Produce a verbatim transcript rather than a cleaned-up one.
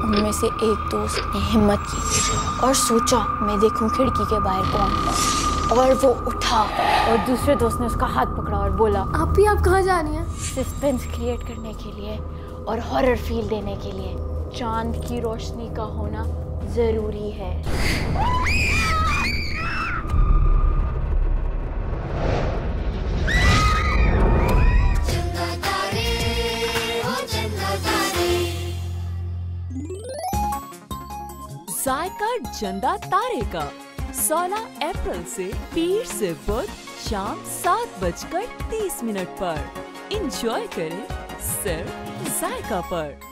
उनमें से एक दोस्त ने हिम्मत की और सोचा मैं देखूं खिड़की के बाहर कौन है, और वो उठा और दूसरे दोस्त ने उसका हाथ पकड़ा और बोला, आप भी आप कहाँ जा रही हैं? सस्पेंस क्रिएट करने के लिए और हॉरर फील देने के लिए चांद की रोशनी का होना जरूरी है। जायका जंदा तारे का सोलह अप्रैल से पीर से बुध शाम सात बजकर तीस मिनट पर एंजॉय करें सिर्फ जायका पर।